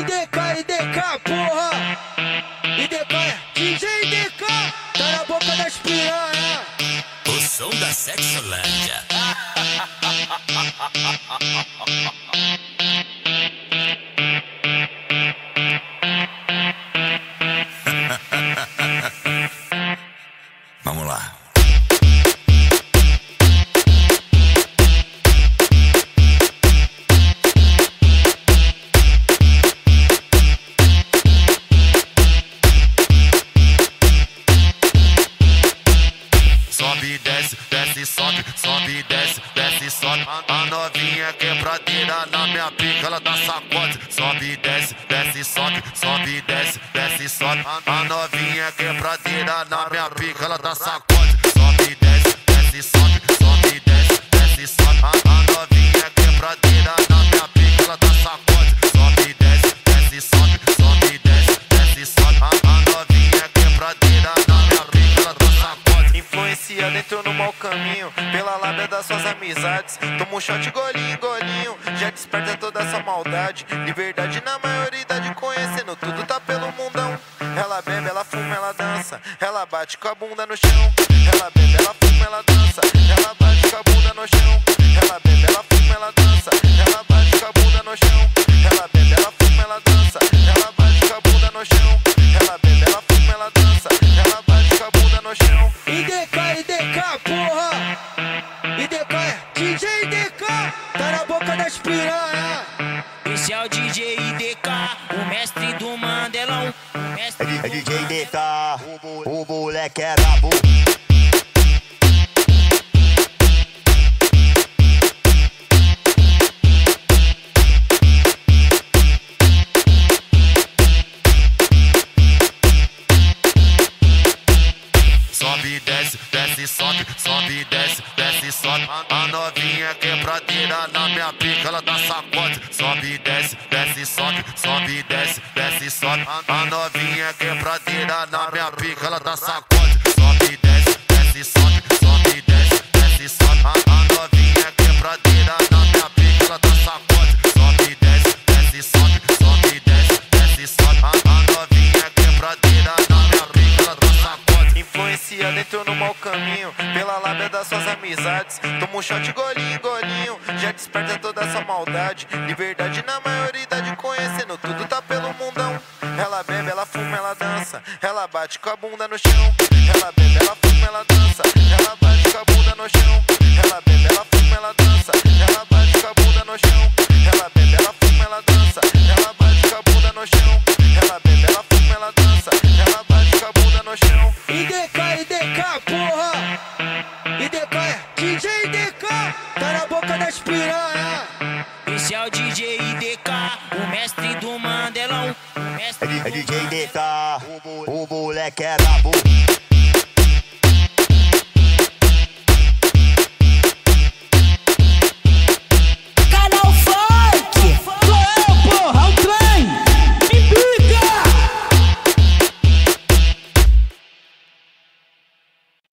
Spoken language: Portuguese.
IDK, porra! IDK, DJ IDK, tá na boca das piranha. O som da Sexolândia. Vamos lá. Sobe, desce, desce, sobe, sobe, desce, desce, sobe. A novinha quebradeira na minha pica, ela dá sacode. Sobe, desce, desce, sobe, sobe, desce, desce, sobe. A novinha quebradeira na minha pica, ela dá sacode. Sobe, desce, desce, sobe, sobe, desce, desce, sobe. A novinha quebradeira na minha pica, ela dá sacode. Sobe, desce, desce, sobe, sobe, desce, desce, sobe. A novinha quebradeira na minha pica, ela dá sacode. Influenciado, entrou no mau caminho pela lábia das suas amizades. Toma um shot, golinho, golinho, já desperta toda essa maldade. Liberdade na maioridade, conhecendo tudo, tá pelo mundão. Ela bebe, ela fuma, ela dança, ela bate com a bunda no chão. Ela bebe, ela fuma, ela dança, ela bate com a bunda no chão. Ela bebe, ela fuma, ela dança, ela bate com a bunda no chão. Ela bebe, ela fuma, ela dança, ela bate com a bunda no chão. Ela bebe, ela fuma, ela dança, ela bate com a bunda no chão. IDK, porra! IDK, DJ IDK, tá na boca das piranha. Esse é o DJ IDK, o mestre do Mandelão. É DJ IDK, o moleque é brabo. Sobe, desce, desce, sobe, sobe, desce, desce, sobe. A novinha quebradeira na minha pica, ela dá sacode. Sobe, desce, desce, sobe, sobe, desce, desce, sobe. A novinha quebradeira na minha pica, ela dá sacode. Sobe, desce, desce, sobe, sobe, desce, desce, sobe. A novinha quebradeira na minha pica, ela dá sacode. Sobe, desce, desce, sobe, sobe, desce, desce, sobe. A novinha quebradeira na minha pica, ela dá sacode. Influenciado, entrou no mau caminho pela lábia das suas amizades. Toma um shot, golinho, golinho, já desperta toda essa maldade. Liberdade na maioridade, conhecendo tudo, tá pelo mundão. Ela bebe, ela fuma, ela dança, ela bate com a bunda no chão. Ela bebe, ela fuma, ela dança, ela bate com a bunda no chão. Ela bebe, ela fuma, ela dança, ela bate com a bunda no chão. Ela bebe, ela fuma, ela dança, ela bate com a bunda no chão. Ela bebe, ela fuma, ela dança, ela bate com a bunda no chão. IDK, porra! IDK, DJ IDK, tá na boca das piranha. Esse é o DJ IDK, o mestre do Mandelão. É DJ IDK, o moleque é brabo.